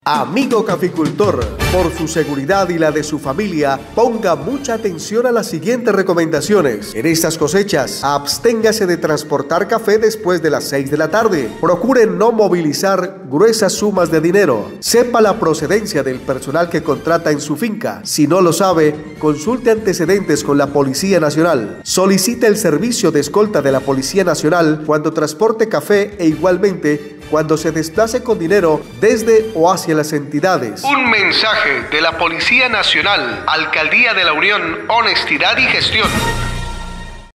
Amigo caficultor, por su seguridad y la de su familia, ponga mucha atención a las siguientes recomendaciones. En estas cosechas, absténgase de transportar café después de las 6 de la tarde. Procure no movilizar gruesas sumas de dinero. Sepa la procedencia del personal que contrata en su finca. Si no lo sabe, consulte antecedentes con la Policía Nacional. Solicite el servicio de escolta de la Policía Nacional cuando transporte café e igualmente cuando se desplace con dinero desde o hacia las entidades. Un mensaje de la Policía Nacional, Alcaldía de la Unión, Honestidad y Gestión.